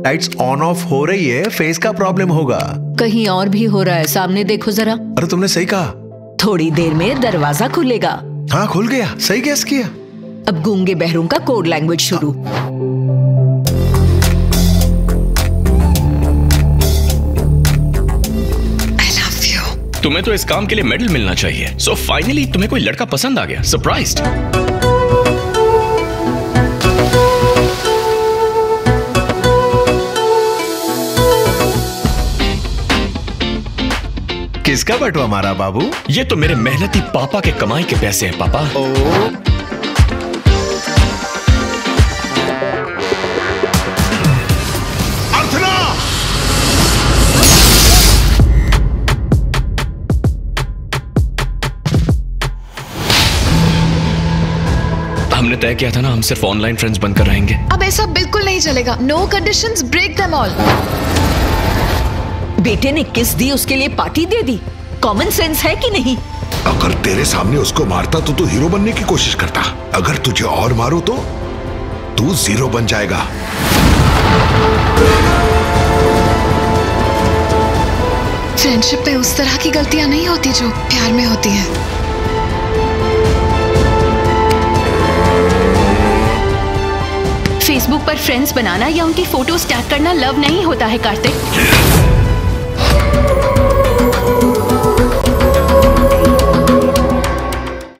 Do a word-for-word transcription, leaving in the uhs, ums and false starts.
Lights on off हो रही है, फेस का प्रॉब्लम होगा। कहीं और भी हो रहा है, सामने देखो जरा। अरे तुमने सही कहा। थोड़ी देर में दरवाजा खुलेगा। हाँ खुल गया, सही गेस किया। अब गूंगे बहरों का कोड लैंग्वेज शुरू। तुम्हें तो इस काम के लिए मेडल मिलना चाहिए। सो so फाइनली तुम्हें कोई लड़का पसंद आ गया। सरप्राइज्ड। किसका बटुआ मारा बाबू? ये तो मेरे मेहनती पापा के कमाई के पैसे हैं पापा। ओ हमने तय किया था ना, हम सिर्फ ऑनलाइन फ्रेंड्स बनकर रहेंगे। अब ऐसा बिल्कुल नहीं चलेगा। No conditions, break them all. बेटे ने किस दी, उसके लिए पार्टी दे दी। कॉमन सेंस है कि नहीं? अगर तेरे सामने उसको मारता तो तू हीरो बनने की कोशिश करता। अगर तुझे और मारो तो तू जीरो बन जाएगा। फ्रेंडशिप में उस तरह की गलतियां नहीं होती जो प्यार में होती है। फेसबुक पर फ्रेंड्स बनाना या उनकी फोटोज टैग करना लव नहीं होता है कार्तिक।